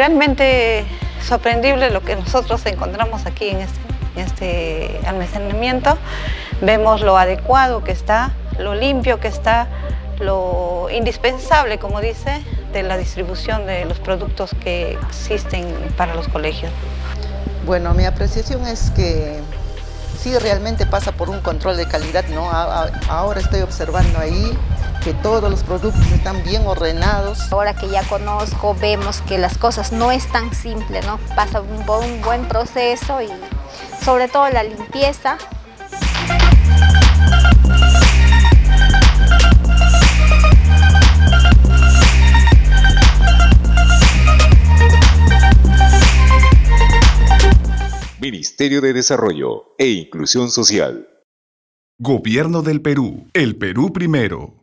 Realmente sorprendible lo que nosotros encontramos aquí en este almacenamiento. Vemos lo adecuado que está, lo limpio que está, lo indispensable, como dice, de la distribución de los productos que existen para los colegios. Bueno, mi apreciación es que sí, realmente pasa por un control de calidad, ¿no? Ahora estoy observando ahí que todos los productos están bien ordenados. Ahora que ya conozco, vemos que las cosas no es tan simple, ¿no? Pasa por un buen proceso y sobre todo la limpieza. Ministerio de Desarrollo e Inclusión Social. Gobierno del Perú. El Perú primero.